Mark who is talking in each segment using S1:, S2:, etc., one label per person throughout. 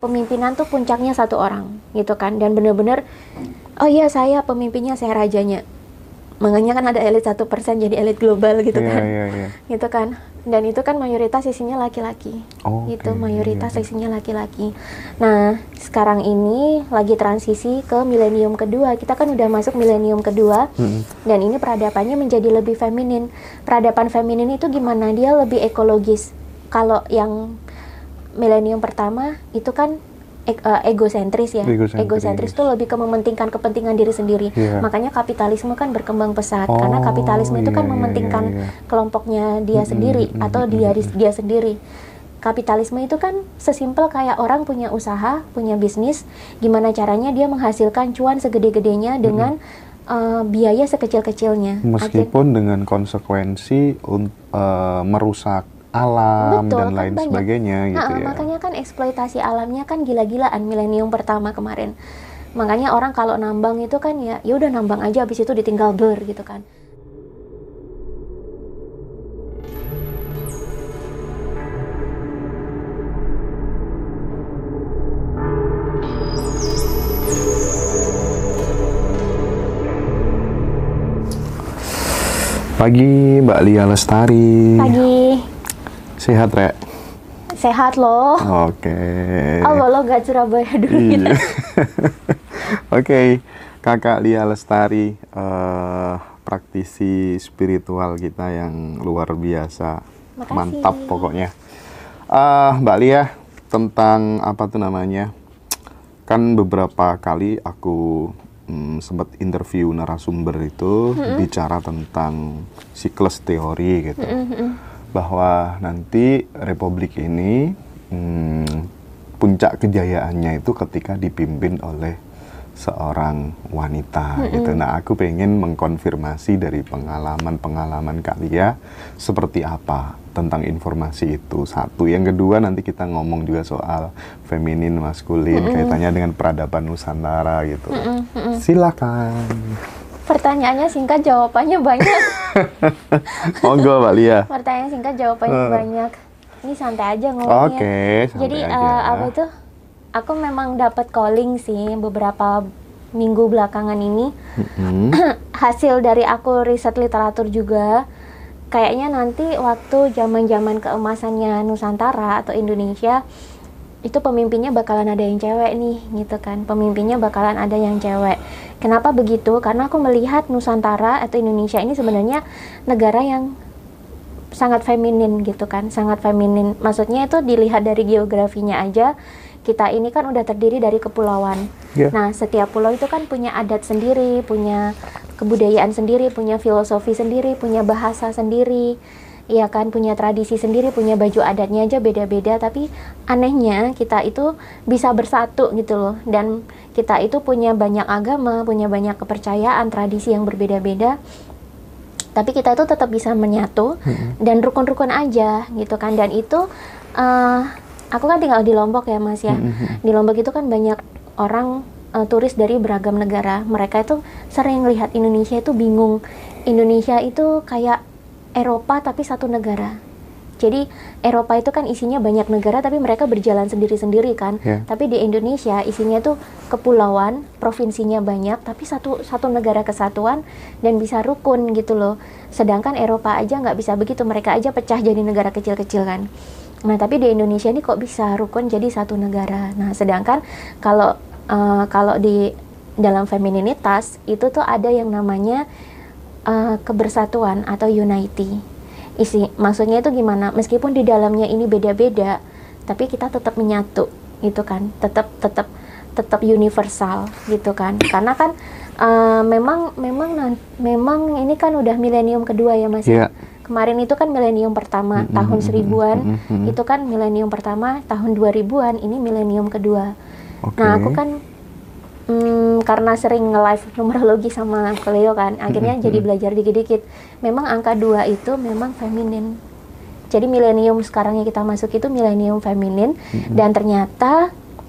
S1: pemimpinan tuh puncaknya satu orang gitu kan, dan bener-bener oh iya saya pemimpinnya, saya rajanya. Makanya kan ada elit 1% jadi elit global gitu kan. Gitu kan. Dan itu kan mayoritas isinya laki-laki. Gitu, mayoritas isinya laki-laki. Nah, sekarang ini lagi transisi ke milenium kedua. Kita kan udah masuk milenium kedua. Dan ini peradabannya menjadi lebih feminin. Peradaban feminin itu gimana? Dia lebih ekologis. Kalau yang milenium pertama itu kan egosentris ya. Egosentris itu lebih ke mementingkan kepentingan diri sendiri. Makanya kapitalisme kan berkembang pesat karena kapitalisme itu kan mementingkan kelompoknya dia sendiri atau dia sendiri. Kapitalisme itu kan sesimpel kayak orang punya usaha, punya bisnis, gimana caranya dia menghasilkan cuan segede-gedenya dengan biaya sekecil-kecilnya.
S2: Meskipun dengan konsekuensi merusak alam. Betul, dan lain banyak. Sebagainya gitu ya.
S1: Makanya kan eksploitasi alamnya kan gila-gilaan milenium pertama kemarin. Makanya orang kalau nambang itu kan ya udah nambang aja, habis itu ditinggal blur gitu kan.
S2: Pagi Mbak Lia Lestari.
S1: Pagi.
S2: Sehat, Rek?
S1: Sehat loh.
S2: Oke.
S1: Lo gak Surabaya dulu gitu.
S2: Oke, Kakak Lia Lestari, praktisi spiritual kita yang luar biasa.
S1: Makasih.
S2: Mantap pokoknya. Mbak Lia, tentang apa tuh namanya? Kan beberapa kali aku sempat interview narasumber itu bicara tentang siklus teori gitu. Bahwa nanti Republik ini puncak kejayaannya itu ketika dipimpin oleh seorang wanita gitu. Nah, aku pengen mengkonfirmasi dari pengalaman Kak Lia seperti apa tentang informasi itu. Satu, yang kedua nanti kita ngomong juga soal feminin, maskulin, kaitannya dengan peradaban Nusantara gitu. Silakan.
S1: Pertanyaannya singkat, jawabannya banyak.
S2: Monggo Mbak Lia.
S1: Pertanyaan singkat, jawabannya banyak. Ini santai aja ngomongnya.
S2: Oke, santai
S1: Jadi
S2: aja.
S1: apa itu? Aku memang dapat calling sih beberapa minggu belakangan ini. Hasil dari aku riset literatur juga. Kayaknya nanti waktu zaman-zaman keemasannya Nusantara atau Indonesia, itu pemimpinnya bakalan ada yang cewek nih, gitu kan. Pemimpinnya bakalan ada yang cewek. Kenapa begitu? Karena aku melihat Nusantara atau Indonesia ini sebenarnya negara yang sangat feminin gitu kan, sangat feminin. Maksudnya itu dilihat dari geografinya aja, kita ini kan udah terdiri dari kepulauan. Nah, setiap pulau itu kan punya adat sendiri, punya kebudayaan sendiri, punya filosofi sendiri, punya bahasa sendiri. Iya kan, punya tradisi sendiri, punya baju adatnya aja beda-beda, tapi anehnya kita itu bisa bersatu gitu loh. Dan kita itu punya banyak agama, punya banyak kepercayaan, tradisi yang berbeda-beda, tapi kita itu tetap bisa menyatu dan rukun-rukun aja gitu kan. Dan itu aku kan tinggal di Lombok ya Mas ya. Di Lombok itu kan banyak orang turis dari beragam negara. Mereka itu sering lihat Indonesia itu bingung. Indonesia itu kayak Eropa tapi satu negara. Jadi Eropa itu kan isinya banyak negara tapi mereka berjalan sendiri-sendiri kan. Tapi di Indonesia isinya tuh kepulauan, provinsinya banyak tapi satu negara kesatuan dan bisa rukun gitu loh. Sedangkan Eropa aja nggak bisa begitu, mereka aja pecah jadi negara kecil-kecil kan. Nah tapi di Indonesia ini kok bisa rukun jadi satu negara. Nah sedangkan kalau di dalam femininitas itu tuh ada yang namanya kebersatuan atau unity. Maksudnya itu gimana? Meskipun di dalamnya ini beda-beda, tapi kita tetap menyatu, gitu kan? Tetap universal, gitu kan? Karena kan memang ini kan udah milenium kedua ya Mas. Kemarin itu kan milenium pertama tahun 1000-an, itu kan milenium pertama tahun 2000-an, ini milenium kedua. Nah aku kan karena sering nge-live numerologi sama Cleo kan, akhirnya jadi belajar dikit-dikit. Memang angka 2 itu memang feminin. Jadi milenium sekarang yang kita masuk itu milenium feminin. Dan ternyata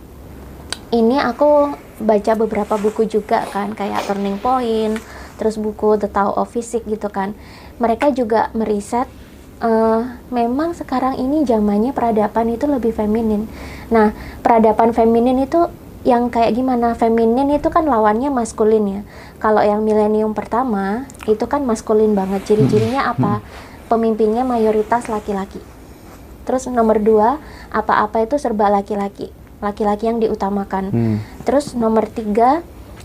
S1: ini aku baca beberapa buku juga kan, kayak Turning Point, terus buku The Tao of Physics gitu kan. Mereka juga meriset memang sekarang ini zamannya peradaban itu lebih feminin. Nah, peradaban feminin itu yang kayak gimana? Feminin itu kan lawannya maskulin ya. Kalau yang milenium pertama itu kan maskulin banget. Ciri-cirinya apa? Pemimpinnya mayoritas laki-laki. Terus nomor 2, apa-apa itu serba laki-laki. Laki-laki yang diutamakan. Terus nomor 3,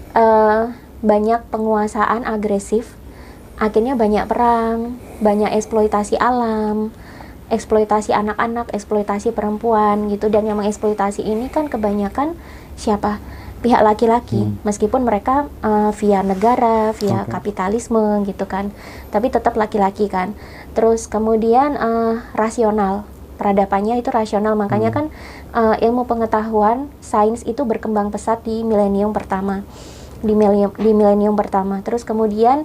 S1: banyak penguasaan agresif. Akhirnya banyak perang, banyak eksploitasi alam, eksploitasi anak-anak, eksploitasi perempuan gitu. Dan yang mengeksploitasi ini kan kebanyakan siapa? Pihak laki-laki, meskipun mereka via negara, via kapitalisme gitu kan, tapi tetap laki-laki kan. Terus kemudian rasional, peradabannya itu rasional, makanya kan ilmu pengetahuan, sains itu berkembang pesat di milenium pertama, di milenium pertama. Terus kemudian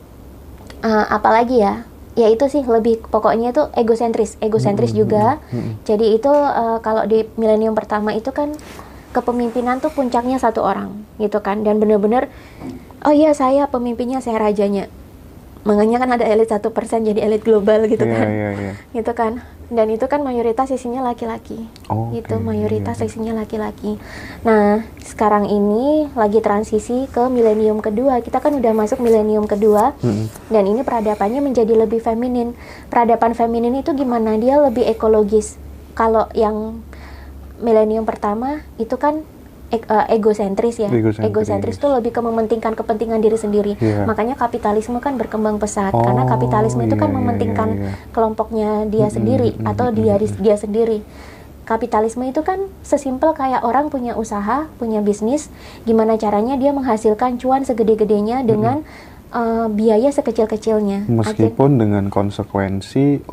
S1: apalagi ya? Ya itu sih lebih pokoknya itu egosentris juga. Jadi itu kalau di milenium pertama itu kan kepemimpinan tuh puncaknya satu orang gitu kan, dan bener-bener oh iya saya pemimpinnya, saya rajanya. Makanya kan ada elit 1% jadi elit global gitu kan. Gitu kan. Dan itu kan mayoritas isinya laki-laki. Gitu, mayoritas isinya laki-laki. Nah, sekarang ini lagi transisi ke milenium kedua. Kita kan udah masuk milenium kedua. Dan ini peradabannya menjadi lebih feminin. Peradaban feminin itu gimana? Dia lebih ekologis. Kalau yang milenium pertama itu kan egosentris ya. Egosentris itu lebih ke mementingkan kepentingan diri sendiri. Makanya kapitalisme kan berkembang pesat karena kapitalisme itu kan mementingkan kelompoknya dia sendiri atau dia sendiri. Kapitalisme itu kan sesimpel kayak orang punya usaha, punya bisnis, gimana caranya dia menghasilkan cuan segede-gedenya dengan biaya sekecil-kecilnya.
S2: Meskipun dengan konsekuensi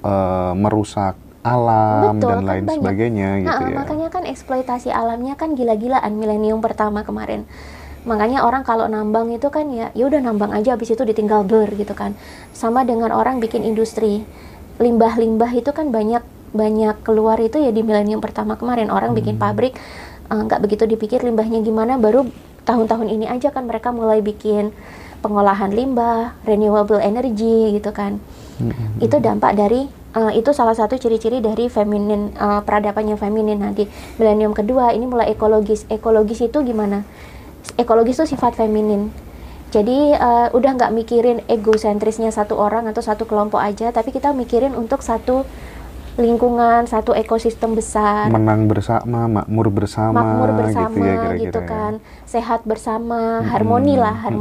S2: merusak alam. Betul, dan lain banyak. Sebagainya gitu ya.
S1: Makanya kan eksploitasi alamnya kan gila-gilaan milenium pertama kemarin. Makanya orang kalau nambang itu kan ya udah nambang aja, habis itu ditinggal blur gitu kan. Sama dengan orang bikin industri. Limbah-limbah itu kan banyak keluar itu ya di milenium pertama kemarin. Orang bikin pabrik nggak begitu dipikir limbahnya gimana, baru tahun-tahun ini aja kan mereka mulai bikin pengolahan limbah, renewable energy gitu kan. Itu dampak dari itu salah satu ciri-ciri dari feminin, peradabannya feminin. Nanti milenium kedua ini mulai ekologis. Ekologis itu gimana? Ekologis itu sifat feminin. Jadi udah nggak mikirin egosentrisnya satu orang atau satu kelompok aja, tapi kita mikirin untuk satu lingkungan, satu ekosistem besar.
S2: Menang bersama, makmur bersama gitu, ya, kira-kira,
S1: gitu kan. Sehat bersama, harmoni.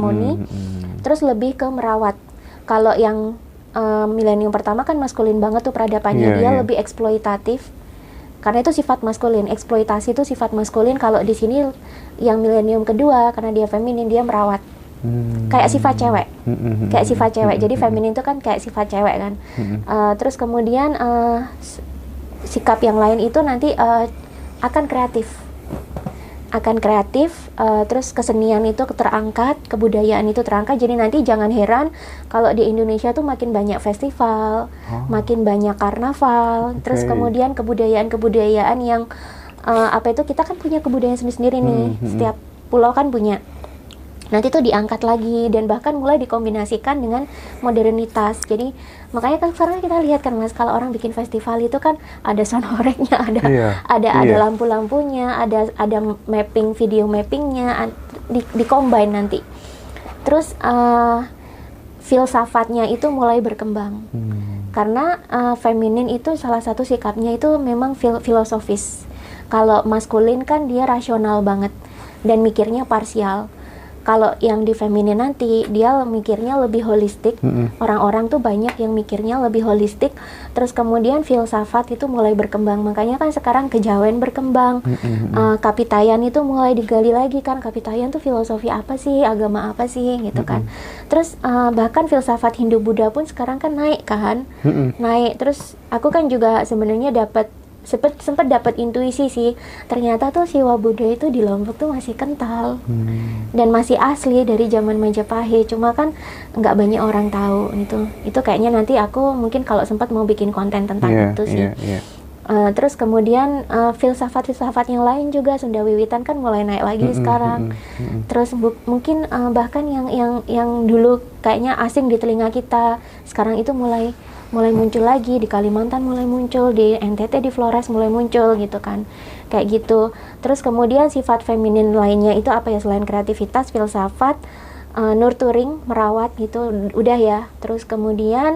S1: Terus lebih ke merawat. Kalau yang milenium pertama kan maskulin banget tuh peradabannya, dia lebih eksploitatif karena itu sifat maskulin, eksploitasi itu sifat maskulin. Kalau di sini yang milenium kedua karena dia feminin, dia merawat, kayak sifat cewek, jadi feminin itu kan kayak sifat cewek kan. Terus kemudian sikap yang lain itu nanti akan kreatif, terus kesenian itu terangkat, kebudayaan itu terangkat. Jadi nanti jangan heran kalau di Indonesia tuh makin banyak festival, makin banyak karnaval, terus kemudian kebudayaan yang kita kan punya kebudayaan sendiri-sendiri nih, setiap pulau kan punya. Nanti tuh diangkat lagi dan bahkan mulai dikombinasikan dengan modernitas. Jadi makanya kan sekarang kita lihat kan Mas, kalau orang bikin festival itu kan ada sound horengnya, ada lampu-lampunya, ada mapping, video mappingnya, di-combine nanti. Terus filsafatnya itu mulai berkembang. Karena feminin itu salah satu sikapnya itu memang filosofis. Kalau maskulin kan dia rasional banget dan mikirnya parsial. Kalau yang di feminin nanti dia mikirnya lebih holistik. Orang-orang tuh banyak yang mikirnya lebih holistik. Terus kemudian filsafat itu mulai berkembang. Makanya kan sekarang kejawen berkembang. Kapitayan itu mulai digali lagi kan. Kapitayan tuh filosofi apa sih, agama apa sih gitu kan. Terus bahkan filsafat Hindu Buddha pun sekarang kan naik kan. Naik. Terus aku kan juga sebenarnya sempat dapat intuisi sih, ternyata tuh Siwa Buddha itu di Lombok tuh masih kental dan masih asli dari zaman Majapahit, cuma kan nggak banyak orang tahu. Itu kayaknya nanti aku mungkin kalau sempat mau bikin konten tentang itu sih. Terus kemudian filsafat yang lain juga, Sunda Wiwitan kan mulai naik lagi sekarang. Terus mungkin bahkan yang dulu kayaknya asing di telinga kita, sekarang itu mulai mulai muncul lagi, di Kalimantan mulai muncul, di NTT, di Flores mulai muncul gitu kan, kayak gitu. Terus kemudian sifat feminin lainnya itu apa ya, selain kreativitas, filsafat, nurturing, merawat gitu, udah ya. Terus kemudian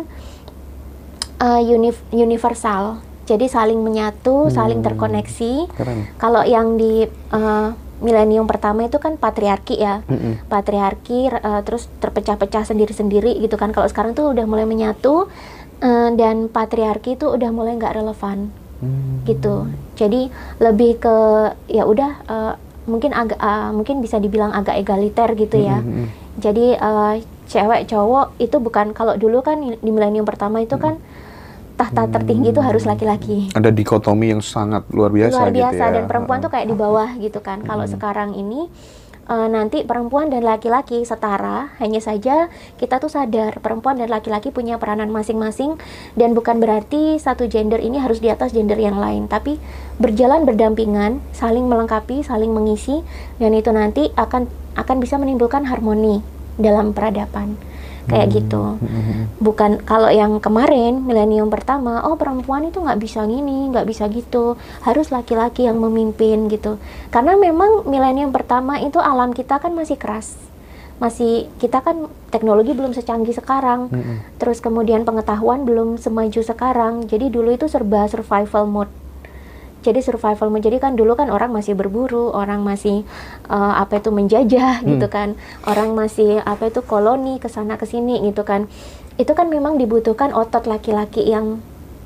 S1: universal, jadi saling menyatu, saling terkoneksi. Kalau yang di milenium pertama itu kan patriarki ya, patriarki, terus terpecah-pecah sendiri-sendiri gitu kan. Kalau sekarang tuh udah mulai menyatu, dan patriarki itu udah mulai nggak relevan gitu. Jadi lebih ke ya udah, mungkin bisa dibilang agak egaliter gitu ya. Jadi cewek cowok itu bukan, kalau dulu kan di milenium pertama itu kan tahta tertinggi itu harus laki-laki.
S2: Ada dikotomi yang sangat luar biasa,
S1: luar biasa
S2: gitu ya.
S1: Dan perempuan tuh kayak di bawah gitu kan. Kalau sekarang ini nanti perempuan dan laki-laki setara, hanya saja kita tuh sadar perempuan dan laki-laki punya peranan masing-masing, dan bukan berarti satu gender ini harus di atas gender yang lain, tapi berjalan berdampingan, saling melengkapi, saling mengisi, dan itu nanti akan bisa menimbulkan harmoni dalam peradaban. Kayak gitu. Bukan kalau yang kemarin milenium pertama, oh perempuan itu nggak bisa gini, nggak bisa gitu, harus laki-laki yang memimpin gitu. Karena memang milenium pertama itu alam kita kan masih keras, kita kan teknologi belum secanggih sekarang, terus kemudian pengetahuan belum semaju sekarang. Jadi dulu itu serba survival mode. Jadi survival mode, jadi kan dulu kan orang masih berburu, orang masih menjajah gitu kan, orang masih koloni kesana kesini gitu kan. Itu kan memang dibutuhkan otot laki-laki yang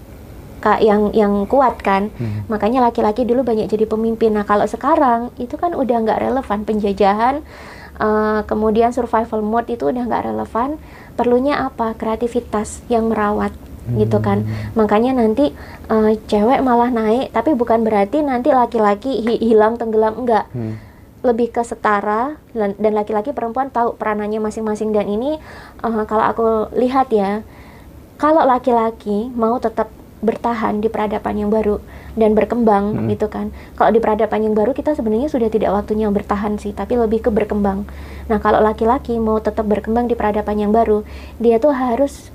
S1: kuat kan. Makanya laki-laki dulu banyak jadi pemimpin. Nah kalau sekarang itu kan udah nggak relevan, penjajahan, kemudian survival mode itu udah nggak relevan. Perlunya apa? Kreativitas yang merawat gitu kan. Makanya nanti cewek malah naik, tapi bukan berarti nanti laki-laki hilang, tenggelam, enggak. Lebih ke setara, dan laki-laki perempuan tahu peranannya masing-masing. Dan ini kalau aku lihat ya, kalau laki-laki mau tetap bertahan di peradaban yang baru dan berkembang gitu kan. Kalau di peradaban yang baru kita sebenarnya sudah tidak waktunya bertahan sih, tapi lebih ke berkembang. Nah kalau laki-laki mau tetap berkembang di peradaban yang baru, dia tuh harus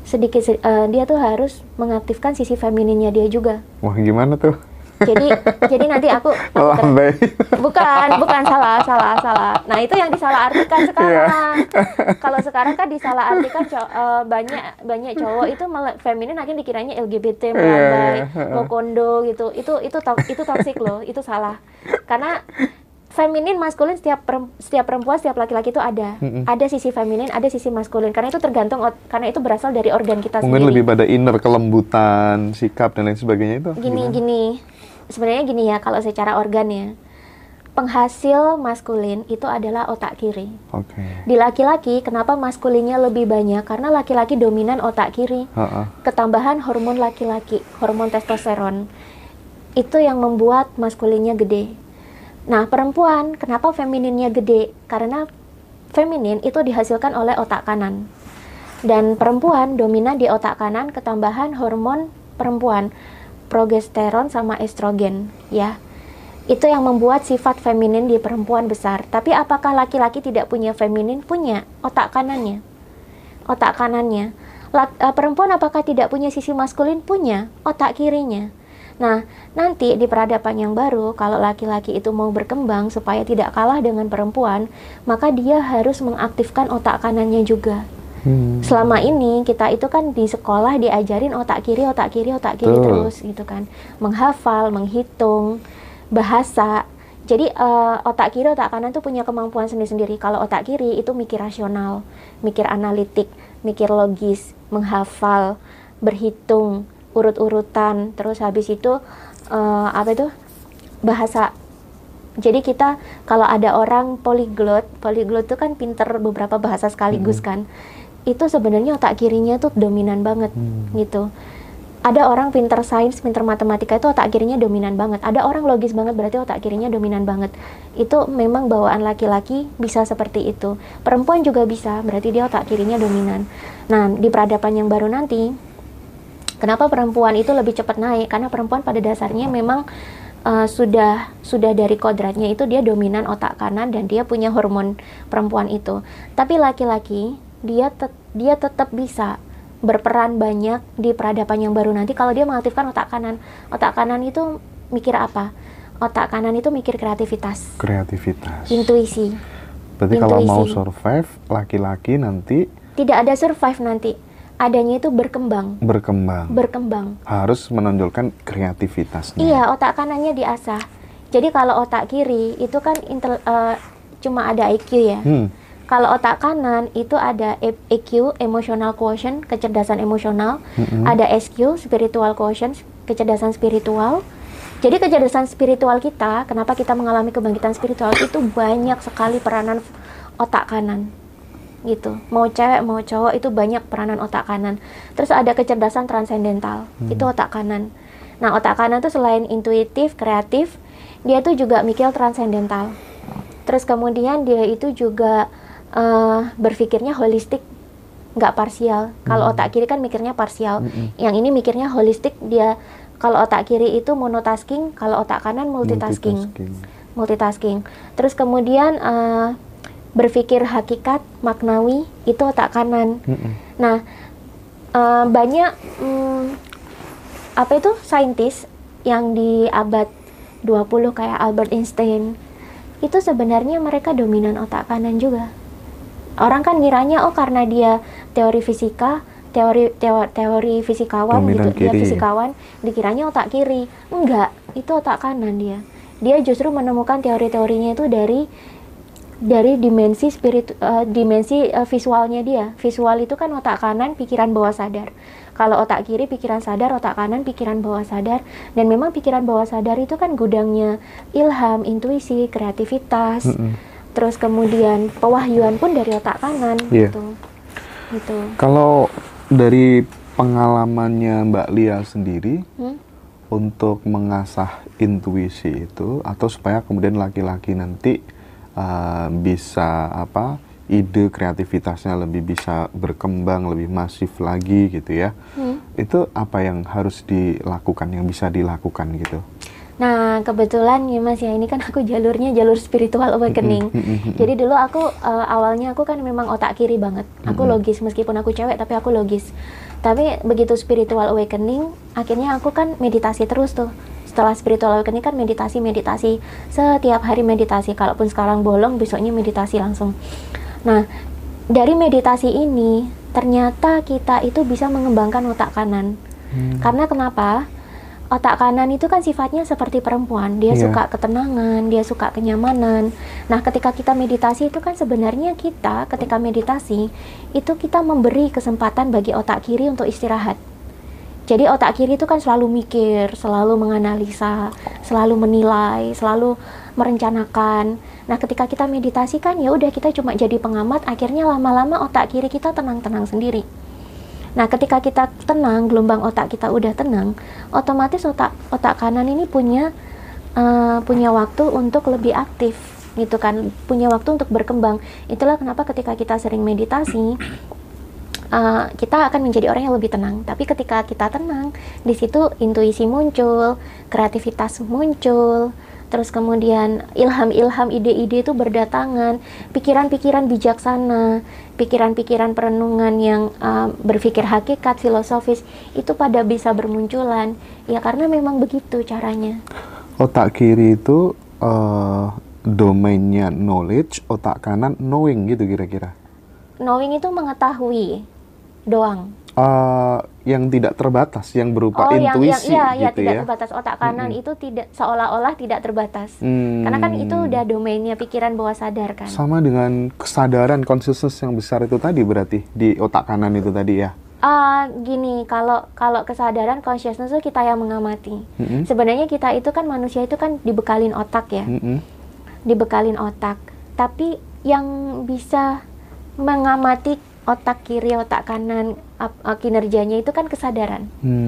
S1: mengaktifkan sisi femininnya dia juga.
S2: Wah gimana tuh?
S1: Jadi nanti aku bukan salah. Nah itu yang disalahartikan sekarang. Kalau sekarang kan disalahartikan banyak cowok itu feminin akhirnya dikiranya LGBT, melambai, mau kondo gitu. Itu toksik loh, itu salah. Karena feminin, maskulin, setiap perempuan, setiap laki-laki itu ada sisi feminin, ada sisi maskulin. Karena itu karena itu berasal dari organ kita
S2: mungkin
S1: sendiri.
S2: Lebih pada inner, kelembutan, sikap dan lain sebagainya itu.
S1: Sebenarnya gini ya, kalau secara organ ya, penghasil maskulin itu adalah otak kiri. Di laki-laki, kenapa maskulinnya lebih banyak? Karena laki-laki dominan otak kiri. Ketambahan hormon laki-laki, hormon testosteron, itu yang membuat maskulinnya gede. Nah, perempuan, kenapa femininnya gede? Karena feminin itu dihasilkan oleh otak kanan. Dan perempuan dominan di otak kanan, ketambahan hormon perempuan, progesteron sama estrogen, ya. Itu yang membuat sifat feminin di perempuan besar. Tapi apakah laki-laki tidak punya feminin? Punya, otak kanannya. Perempuan apakah tidak punya sisi maskulin? Punya, otak kirinya. Nah, nanti di peradaban yang baru, kalau laki-laki itu mau berkembang supaya tidak kalah dengan perempuan, maka dia harus mengaktifkan otak kanannya juga. Selama ini kita itu kan di sekolah diajarin otak kiri terus gitu kan. Menghafal, menghitung, bahasa. Jadi otak kiri, otak kanan tuh punya kemampuan sendiri-sendiri. Kalau otak kiri itu mikir rasional, mikir analitik, mikir logis, menghafal, berhitung, urut-urutan, terus habis itu bahasa. Jadi kita kalau ada orang polyglot itu kan pinter beberapa bahasa sekaligus kan. Itu sebenarnya otak kirinya tuh dominan banget gitu. Ada orang pinter sains, pinter matematika itu otak kirinya dominan banget. Ada orang logis banget, berarti otak kirinya dominan banget. Itu memang bawaan laki-laki bisa seperti itu. Perempuan juga bisa, berarti dia otak kirinya dominan. Nah, di peradaban yang baru nanti, kenapa perempuan itu lebih cepat naik? Karena perempuan pada dasarnya memang sudah dari kodratnya itu dia dominan otak kanan dan dia punya hormon perempuan itu. Tapi laki-laki dia tetap bisa berperan banyak di peradaban yang baru nanti kalau dia mengaktifkan otak kanan. Otak kanan itu mikir apa? Otak kanan itu mikir kreativitas.
S2: Kreativitas.
S1: Intuisi.
S2: Berarti kalau mau survive, laki-laki nanti
S1: tidak ada survive nanti. Adanya itu berkembang.
S2: Berkembang. Harus menonjolkan kreativitasnya.
S1: Iya, otak kanannya diasah. Jadi kalau otak kiri itu kan cuma ada IQ ya. Kalau otak kanan itu ada EQ, emotional quotient, kecerdasan emosional, ada SQ, spiritual quotient, kecerdasan spiritual. Jadi kecerdasan spiritual kita, kenapa kita mengalami kebangkitan spiritual itu banyak sekali peranan otak kanan. Gitu. Mau cewek mau cowok itu banyak peranan otak kanan. Terus ada kecerdasan transendental, itu otak kanan. Nah, otak kanan itu selain intuitif, kreatif, dia tuh juga mikir transendental. Terus kemudian dia itu juga berpikirnya holistik, nggak parsial. Kalau otak kiri kan mikirnya parsial, yang ini mikirnya holistik. Dia kalau otak kiri itu monotasking, kalau otak kanan multitasking. Terus kemudian berpikir hakikat, maknawi, itu otak kanan. Nah, banyak saintis yang di abad 20 kayak Albert Einstein, itu sebenarnya mereka dominan otak kanan juga. Orang kan ngiranya karena dia teori fisika, teori fisikawan
S2: dominan
S1: gitu, dia
S2: kiri.
S1: fisikawan, dikiranya otak kiri. Enggak, itu otak kanan dia. Dia justru menemukan teori-teorinya itu dari dimensi visualnya dia. Visual itu kan otak kanan, pikiran bawah sadar. Kalau otak kiri pikiran sadar, otak kanan pikiran bawah sadar. Dan memang pikiran bawah sadar itu kan gudangnya ilham, intuisi, kreativitas. Terus kemudian pewahyuan pun dari otak kanan. Gitu.
S2: Kalau dari pengalamannya Mbak Lia sendiri, untuk mengasah intuisi itu, atau supaya kemudian laki-laki nanti bisa ide kreativitasnya lebih bisa berkembang, lebih masif lagi gitu ya, itu apa yang harus dilakukan, yang bisa dilakukan gitu?
S1: Nah, kebetulan ya Mas ya, ini kan aku jalurnya jalur spiritual awakening. Jadi dulu aku awalnya aku kan memang otak kiri banget. Aku logis, meskipun aku cewek tapi aku logis. Tapi begitu spiritual awakening, akhirnya aku kan meditasi terus tuh. Setelah spiritual awakening kan meditasi, setiap hari meditasi. Kalaupun sekarang bolong, besoknya meditasi langsung. Nah, dari meditasi ini ternyata kita itu bisa mengembangkan otak kanan. Karena kenapa? Otak kanan itu kan sifatnya seperti perempuan, dia suka ketenangan, dia suka kenyamanan. Nah, ketika kita meditasi itu kan sebenarnya kita ketika meditasi itu kita memberi kesempatan bagi otak kiri untuk istirahat. Jadi otak kiri itu kan selalu mikir, selalu menganalisa, selalu menilai, selalu merencanakan. Nah, ketika kita meditasi kan ya udah kita cuma jadi pengamat, akhirnya lama-lama otak kiri kita tenang-tenang sendiri. Nah, ketika kita tenang, gelombang otak kita udah tenang, otomatis otak kanan ini punya waktu untuk lebih aktif, gitu kan, punya waktu untuk berkembang. Itulah kenapa ketika kita sering meditasi, kita akan menjadi orang yang lebih tenang. Tapi ketika kita tenang, di situ intuisi muncul, kreativitas muncul, terus kemudian ilham-ilham, ide-ide itu berdatangan, pikiran-pikiran bijaksana, pikiran-pikiran perenungan yang berpikir hakikat, filosofis, itu pada bisa bermunculan. Ya karena memang begitu caranya.
S2: Otak kiri itu domainnya knowledge, otak kanan knowing gitu kira-kira?
S1: Knowing itu mengetahui doang.
S2: Yang tidak terbatas, yang berupa intuisi
S1: yang
S2: gitu
S1: tidak
S2: ya?
S1: terbatas. Otak kanan itu tidak, seolah-olah tidak terbatas. Karena kan itu udah domainnya pikiran bawah sadar kan.
S2: Sama dengan kesadaran consciousness yang besar itu tadi berarti di otak kanan itu tadi ya?
S1: Gini, kalau kesadaran consciousness itu kita yang mengamati. Sebenarnya kita itu kan manusia itu kan dibekalin otak ya. Dibekalin otak. Tapi yang bisa mengamati otak kiri, otak kanan, kinerjanya itu kan kesadaran,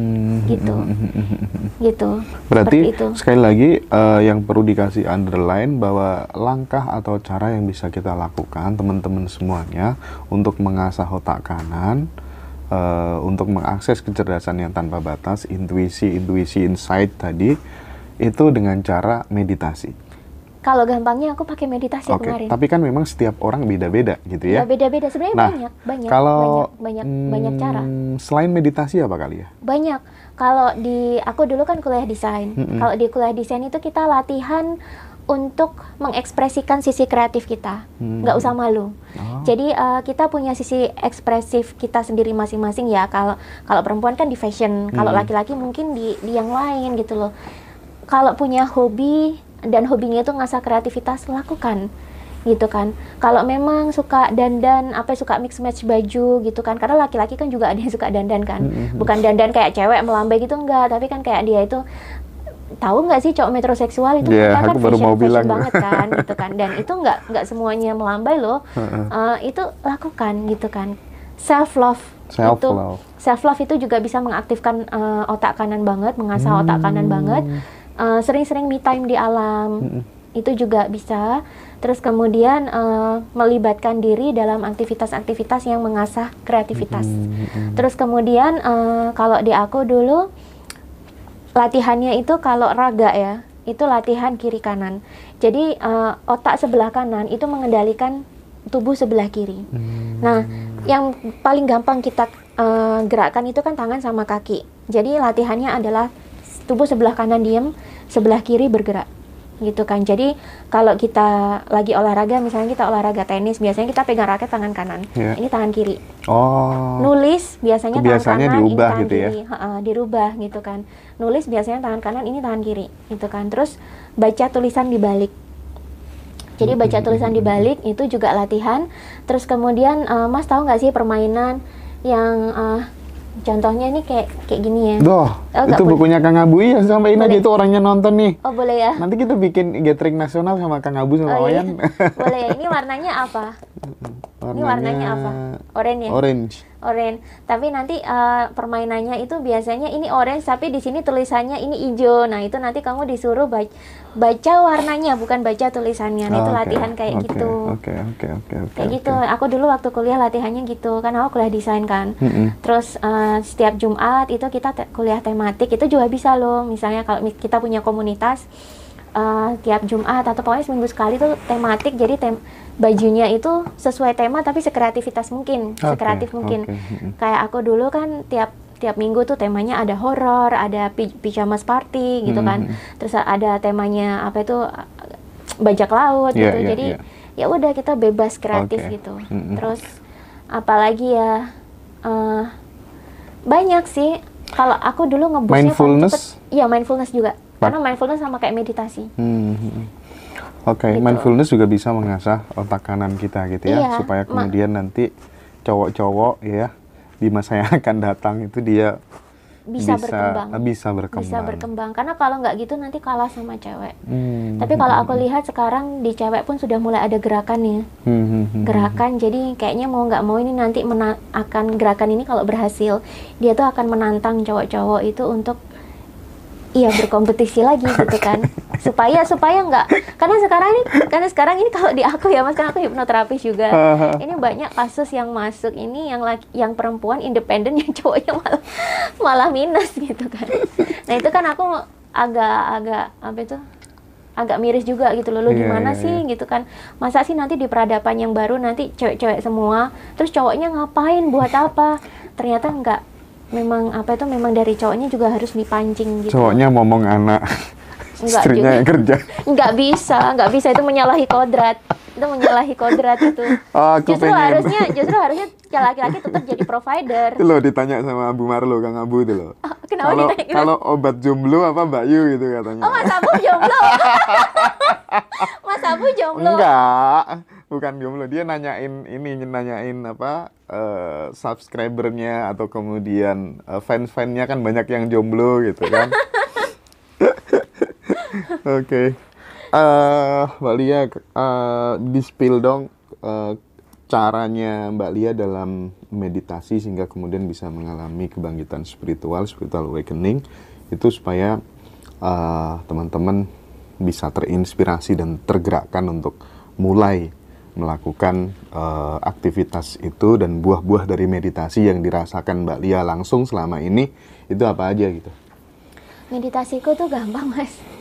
S1: gitu.
S2: Berarti
S1: itu.
S2: Sekali lagi yang perlu dikasih underline bahwa langkah atau cara yang bisa kita lakukan teman-teman semuanya untuk mengasah otak kanan, untuk mengakses kecerdasan yang tanpa batas, intuisi insight tadi, itu dengan cara meditasi.
S1: Kalau gampangnya aku pakai meditasi
S2: Oke,
S1: kemarin.
S2: tapi kan memang setiap orang beda-beda gitu ya.
S1: Ya beda-beda sebenarnya,
S2: Nah,
S1: banyak
S2: kalau
S1: banyak cara.
S2: selain meditasi apa kali ya?
S1: Banyak. Kalau di aku dulu kan kuliah desain. Kalau di kuliah desain itu kita latihan untuk mengekspresikan sisi kreatif kita, nggak usah malu. Jadi kita punya sisi ekspresif kita sendiri masing-masing ya. Kalau perempuan kan di fashion, kalau laki-laki mungkin di yang lain gitu loh. Kalau punya hobi dan hobinya itu ngasah kreativitas, lakukan gitu kan. Kalau memang suka dandan, suka mix match baju gitu kan, karena laki-laki kan juga ada yang suka dandan kan, bukan dandan kayak cewek melambai gitu, enggak, tapi kan kayak dia itu, tahu nggak sih cowok metroseksual itu kita kan fashion banget kan gitu kan, dan itu nggak semuanya melambai loh. Itu lakukan gitu kan. Self love itu juga bisa mengaktifkan otak kanan banget, mengasah otak kanan banget. Sering-sering me time di alam itu juga bisa. Terus kemudian melibatkan diri dalam aktivitas-aktivitas yang mengasah kreativitas. Terus kemudian kalau di aku dulu latihannya itu kalau raga ya, itu latihan kiri kanan. Jadi otak sebelah kanan itu mengendalikan tubuh sebelah kiri. Nah, yang paling gampang kita gerakkan itu kan tangan sama kaki. Jadi latihannya adalah tubuh sebelah kanan diam, sebelah kiri bergerak gitu kan. Jadi kalau kita lagi olahraga, misalnya kita olahraga tenis, biasanya kita pegang raket tangan kanan, ini tangan kiri. Nulis biasanya tangan kanan, diubah, ini tangan gitu kiri, dirubah gitu kan. Nulis biasanya tangan kanan, ini tangan kiri gitu kan. Terus baca tulisan di balik. Jadi baca tulisan di balik itu juga latihan. Terus kemudian Mas tahu nggak sih permainan yang contohnya ini kayak gini ya.
S2: Itu bukunya Kang Abu ya, sampai ini itu orangnya nonton nih.
S1: Oh boleh ya.
S2: Nanti kita bikin gathering nasional sama Kang Abu sama Wayan.
S1: Iya. Boleh ya. Ini warnanya apa? Ini warnanya apa? Oranye ya? Orange. Tapi nanti permainannya itu biasanya ini orange, tapi di sini tulisannya ini hijau. Nah itu nanti kamu disuruh baca warnanya, bukan baca tulisannya. Nah itu latihan kayak gitu. Kayak gitu. Aku dulu waktu kuliah latihannya gitu, kan aku kuliah desain kan. Terus setiap Jumat itu kita kuliah tematik, itu juga bisa loh. Misalnya kalau kita punya komunitas, tiap Jumat atau pokoknya seminggu sekali tuh tematik. Jadi bajunya itu sesuai tema tapi sekreativitas mungkin, sekreatif mungkin. Kayak aku dulu kan tiap minggu tuh temanya ada horor, ada pijamas party gitu kan. Terus ada temanya apa itu bajak laut gitu. Jadi ya udah kita bebas kreatif gitu. Terus apalagi ya banyak sih. Kalau aku dulu ngebusnya
S2: mindfulness.
S1: Iya, mindfulness juga. Karena mindfulness sama kayak meditasi.
S2: Gitu. Mindfulness juga bisa mengasah otak kanan kita gitu ya, supaya kemudian nanti cowok-cowok ya di masa yang akan datang itu dia bisa berkembang. Karena kalau nggak gitu nanti kalah sama cewek. Tapi kalau aku lihat sekarang di cewek pun sudah mulai ada gerakan nih. Gerakan, jadi kayaknya mau nggak mau ini nanti akan gerakan ini kalau berhasil, dia tuh akan menantang cowok-cowok itu untuk berkompetisi lagi gitu kan, supaya nggak, karena sekarang ini kalau di aku ya Mas, kan aku hipnoterapis juga, ini banyak kasus yang masuk ini yang perempuan independen, yang cowoknya malah minus gitu kan. Nah itu kan aku agak miris juga gitu loh, gimana sih gitu kan, masa sih nanti di peradaban yang baru nanti cewek-cewek semua, terus cowoknya ngapain, buat apa? Ternyata enggak. Memang dari cowoknya juga harus dipancing gitu. Cowoknya ngomong anak, istrinya yang kerja. Nggak bisa, itu menyalahi kodrat.
S1: Itu. Justru harusnya laki-laki tetap jadi provider.
S2: Itu loh ditanya sama Abu Marlo, Kang Abu itu loh.
S1: Kenapa
S2: kalau obat jomblo apa Mbak Yu gitu katanya.
S1: Oh, Mas Abu jomblo. Mas Abu jomblo.
S2: Enggak, bukan jomblo. Dia nanyain apa subscribernya atau kemudian fans-fansnya kan banyak yang jomblo gitu kan. Oke. Mbak Lia, di-spill dong caranya Mbak Lia dalam meditasi sehingga kemudian bisa mengalami kebangkitan spiritual awakening itu, supaya teman-teman bisa terinspirasi dan tergerakkan untuk mulai melakukan aktivitas itu, dan buah-buah dari meditasi yang dirasakan Mbak Lia langsung selama ini itu apa aja gitu?
S1: Meditasiku tuh gampang Mas.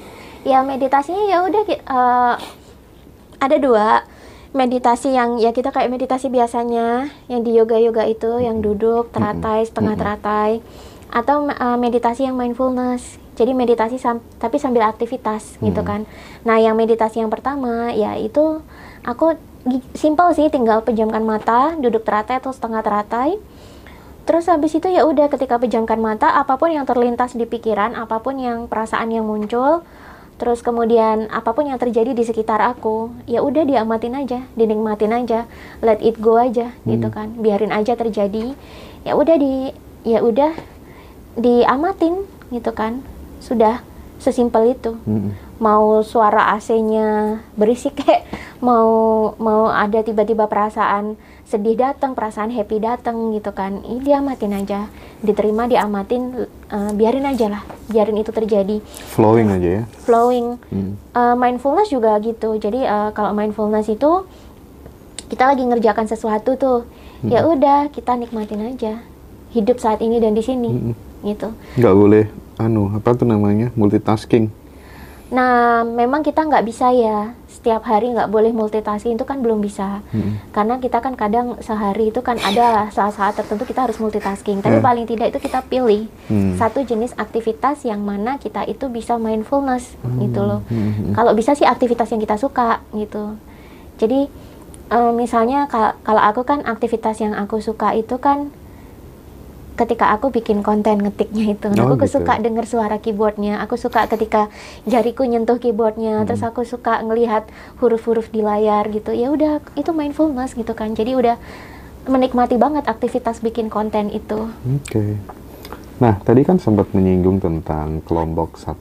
S1: Ya meditasinya ya udah ada dua. Meditasi yang ya kita kayak meditasi biasanya yang di yoga itu yang duduk teratai, setengah teratai, atau meditasi yang mindfulness. Jadi meditasi tapi sambil aktivitas gitu kan. Nah, yang meditasi yang pertama ya itu aku simple sih, tinggal pejamkan mata, duduk teratai atau setengah teratai. Terus habis itu ya udah, ketika pejamkan mata, apapun yang terlintas di pikiran, apapun yang perasaan yang muncul, terus kemudian apapun yang terjadi di sekitar aku, ya udah diamatin aja, dinikmatin aja, let it go aja gitu kan. Biarin aja terjadi. Ya udah diamatin gitu kan. Sudah sesimpel itu. Mau suara AC-nya berisik kayak mau ada tiba-tiba perasaan sedih datang, perasaan happy datang gitu kan. Ini diamatin aja, diterima, diamatin, biarin aja lah, biarin itu terjadi.
S2: Flowing aja ya.
S1: Flowing. Mindfulness juga gitu. Jadi kalau mindfulness itu kita lagi ngerjakan sesuatu tuh, ya udah kita nikmatin aja hidup saat ini dan di sini gitu.
S2: Nggak boleh apa tuh namanya, multitasking.
S1: Nah, memang kita nggak bisa ya setiap hari nggak boleh multitasking, itu kan belum bisa. Karena kita kan kadang sehari itu kan ada saat-saat tertentu kita harus multitasking. Tapi paling tidak itu kita pilih satu jenis aktivitas yang mana kita itu bisa mindfulness gitu loh. Kalau bisa sih aktivitas yang kita suka gitu. Jadi misalnya kalau aku kan aktivitas yang aku suka itu kan ketika aku bikin konten ngetiknya itu, aku gitu. Suka dengar suara keyboardnya, aku suka ketika jariku nyentuh keyboardnya, terus aku suka ngelihat huruf-huruf di layar gitu. Ya udah, itu mindfulness gitu kan. Jadi udah menikmati banget aktivitas bikin konten itu.
S2: Oke. Nah, tadi kan sempat menyinggung tentang kelompok 1%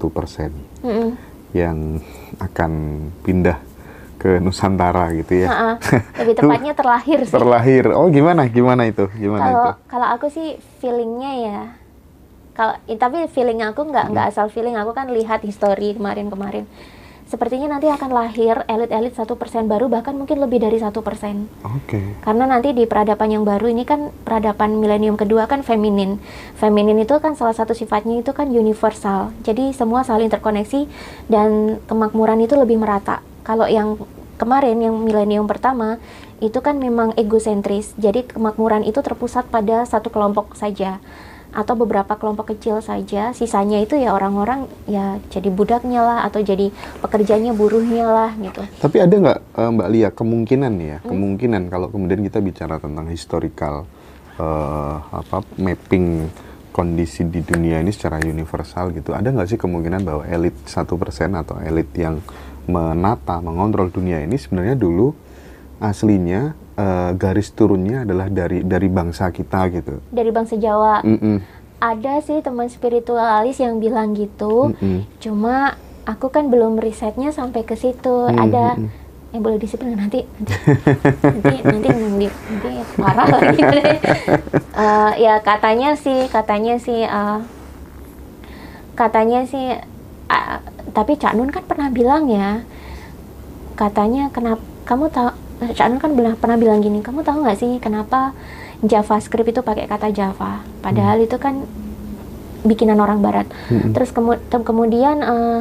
S2: yang akan pindah ke Nusantara gitu ya.
S1: Lebih tepatnya terlahir sih.
S2: Terlahir. Oh, gimana itu?
S1: Kalau aku sih feelingnya ya. Tapi feeling aku nggak asal feeling, aku kan lihat history kemarin. Sepertinya nanti akan lahir elit-elit 1% baru, bahkan mungkin lebih dari 1%.
S2: Oke.
S1: Karena nanti di peradaban yang baru ini kan peradaban milenium kedua kan feminin. Feminin itu kan salah satu sifatnya itu kan universal. Jadi semua saling terkoneksi dan kemakmuran itu lebih merata. Kalau yang kemarin, yang milenium pertama, itu kan memang egosentris. Jadi kemakmuran itu terpusat pada satu kelompok saja, atau beberapa kelompok kecil saja. Sisanya itu ya orang-orang ya jadi budaknya lah, atau jadi pekerjanya, buruhnya lah gitu.
S2: Tapi ada nggak Mbak Lia kemungkinan nih ya, kemungkinan kalau kemudian kita bicara tentang historical mapping kondisi di dunia ini secara universal gitu, ada nggak sih kemungkinan bahwa elit 1% atau elit yang menata, mengontrol dunia ini sebenarnya dulu aslinya garis turunnya adalah dari bangsa kita gitu.
S1: Dari bangsa Jawa. Ada sih teman spiritualis yang bilang gitu. Cuma aku kan belum risetnya sampai ke situ. Ada boleh disebut nanti parah lagi. Ya katanya sih tapi Cak Nun kan pernah bilang ya, katanya kenapa kamu tahu, Cak Nun kan pernah bilang gini, kamu tahu nggak sih kenapa JavaScript itu pakai kata Java, padahal itu kan bikinan orang Barat. Terus kemudian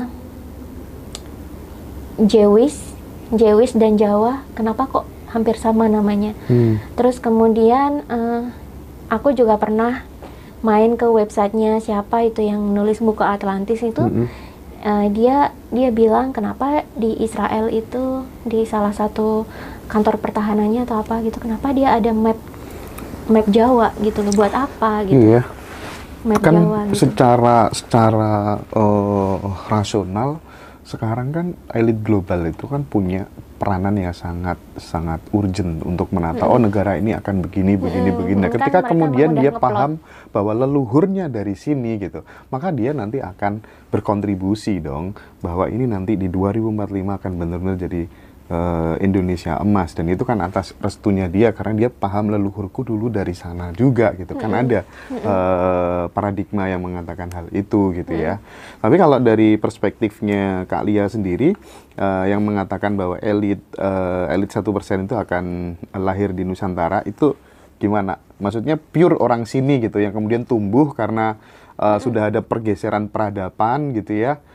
S1: Jewish dan Jawa kenapa kok hampir sama namanya. Terus kemudian aku juga pernah main ke websitenya siapa itu yang nulis buku Atlantis itu. Dia bilang kenapa di Israel itu, di salah satu kantor pertahanannya atau apa gitu, kenapa dia ada map Jawa gitu loh, buat apa gitu.
S2: Iya.
S1: Map
S2: kan
S1: Jawa gitu.
S2: secara rasional sekarang kan elit global itu kan punya peranan yang sangat urgent untuk menata negara ini akan begini. Nah, ketika kemudian dia paham bahwa leluhurnya dari sini gitu, maka dia nanti akan berkontribusi dong bahwa ini nanti di 2045 akan benar-benar jadi Indonesia emas, dan itu kan atas restunya dia karena dia paham leluhurku dulu dari sana juga gitu. Kan ada paradigma yang mengatakan hal itu gitu ya. Tapi kalau dari perspektifnya Kak Lia sendiri yang mengatakan bahwa elit 1% itu akan lahir di Nusantara, itu gimana? Maksudnya pure orang sini gitu yang kemudian tumbuh karena sudah ada pergeseran peradaban gitu ya.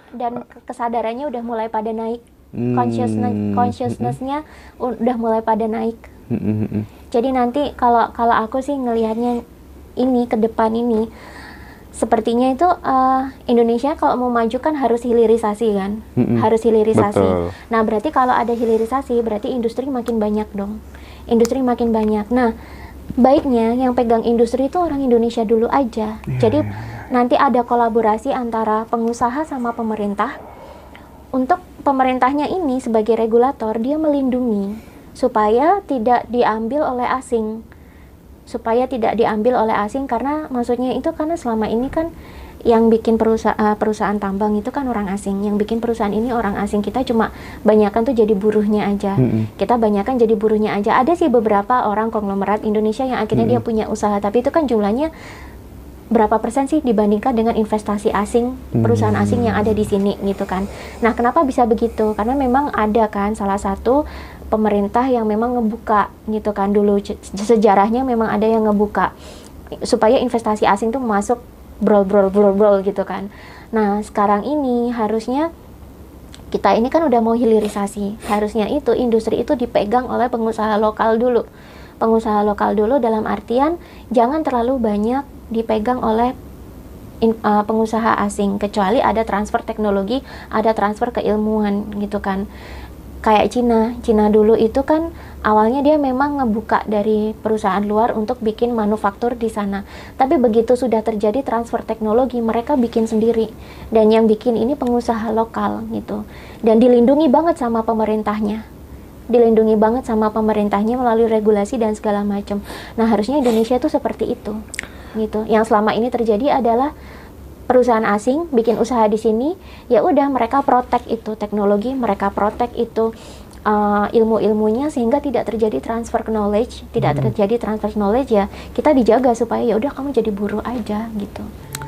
S1: dan kesadarannya udah mulai pada naik, consciousness-nya udah mulai pada naik. Jadi nanti kalau aku sih ngelihatnya ini ke depan ini sepertinya itu Indonesia kalau mau maju kan harus hilirisasi kan, harus hilirisasi.
S2: Betul.
S1: Nah berarti kalau ada hilirisasi berarti industri makin banyak dong, industri makin banyak. Nah baiknya yang pegang industri itu orang Indonesia dulu aja. Jadi nanti ada kolaborasi antara pengusaha sama pemerintah. Untuk pemerintahnya ini sebagai regulator dia melindungi supaya tidak diambil oleh asing. Supaya tidak diambil oleh asing karena maksudnya itu karena selama ini kan yang bikin perusahaan tambang itu kan orang asing, yang bikin perusahaan ini orang asing. Kita cuma banyakan tuh jadi buruhnya aja. Kita banyakan jadi buruhnya aja. Ada sih beberapa orang konglomerat Indonesia yang akhirnya dia punya usaha, tapi itu kan jumlahnya berapa persen sih dibandingkan dengan investasi asing, perusahaan asing yang ada di sini gitu kan. Nah kenapa bisa begitu? Karena memang ada kan salah satu pemerintah yang memang ngebuka gitu kan, dulu sejarahnya memang ada yang ngebuka supaya investasi asing tuh masuk brol gitu kan. Nah sekarang ini harusnya kita ini kan udah mau hilirisasi, harusnya itu industri itu dipegang oleh pengusaha lokal dulu. Pengusaha lokal dulu dalam artian jangan terlalu banyak dipegang oleh pengusaha asing, kecuali ada transfer teknologi, ada transfer keilmuan gitu kan. Kayak Cina dulu itu kan awalnya dia memang ngebuka dari perusahaan luar untuk bikin manufaktur di sana. Tapi begitu sudah terjadi transfer teknologi, mereka bikin sendiri. Dan yang bikin ini pengusaha lokal gitu. Dan dilindungi banget sama pemerintahnya. Dilindungi banget sama pemerintahnya melalui regulasi dan segala macam. Nah, harusnya Indonesia itu seperti itu. Gitu. Yang selama ini terjadi adalah perusahaan asing bikin usaha di sini, ya udah mereka protect itu teknologi, mereka protect itu ilmu-ilmunya sehingga tidak terjadi transfer knowledge, tidak terjadi transfer knowledge ya kita dijaga supaya ya udah kamu jadi buruh aja gitu.